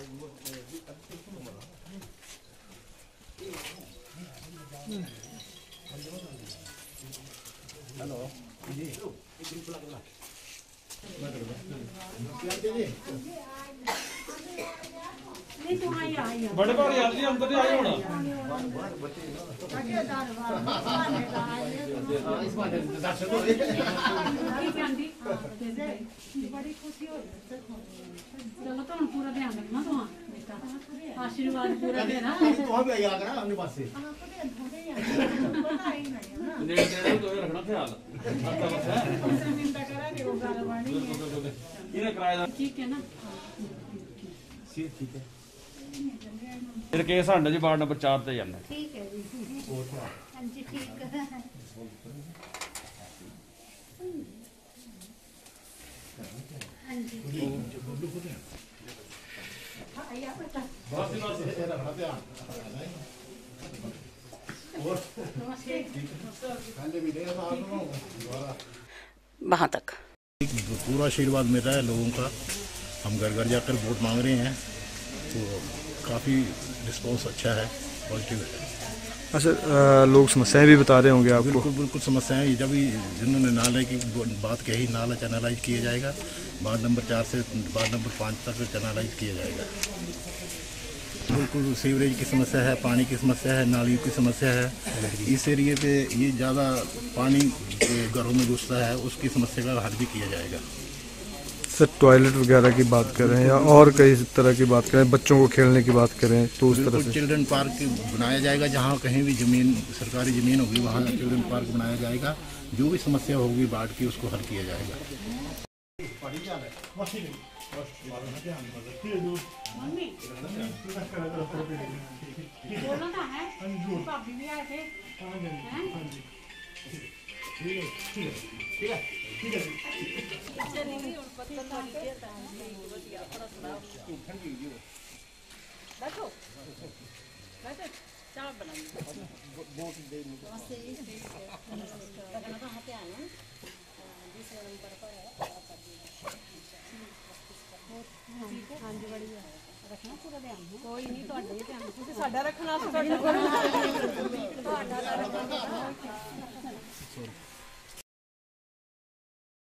Hello जी बड़े बार यार जी अंदर ही आए होना बड़ी खुशी हो चलो तो पूरा ध्यान रखना तो आशीर्वाद पूरा देना तो भी आया करा अपने पास से ने तो रखना ख्याल ये किराएदार ठीक है ना ठीक है फिर केस हंड जी वार्ड नंबर 4 ते जाना ठीक है जी हां जी ठीक है हां जी आया बेटा बस रखना ध्यान और पहले भी दे वहाँ तक पूरा आशीर्वाद मिल रहा है लोगों का। हम घर घर जाकर वोट मांग रहे हैं तो काफ़ी रिस्पांस अच्छा है, पॉजिटिव है। अच्छा, लोग समस्याएं भी बता रहे होंगे आपको? बिल्कुल बिल्कुल समस्याएं जब भी जिन्होंने नाले की बात कही, नाला चैनलाइज किया जाएगा। वार्ड नंबर 4 से वार्ड नंबर 5 तक चैनलाइज किया जाएगा। बिल्कुल सीवरेज की समस्या है, पानी की समस्या है, नालियों की समस्या है। इस एरिए पे ये ज़्यादा पानी घरों में घुसता है, उसकी समस्या का हल भी किया जाएगा। सर, टॉयलेट वगैरह की बात करें या और कई तरह की बात करें, बच्चों को खेलने की बात करें तो उस तरह से चिल्ड्रन पार्क बनाया जाएगा। जहाँ कहीं भी ज़मीन सरकारी ज़मीन होगी वहाँ चिल्ड्रन पार्क बनाया जाएगा। जो भी समस्या होगी बाढ़ की उसको हल किया जाएगा। बोलना है भाभी भी आए थे कोई नहीं साडा रखना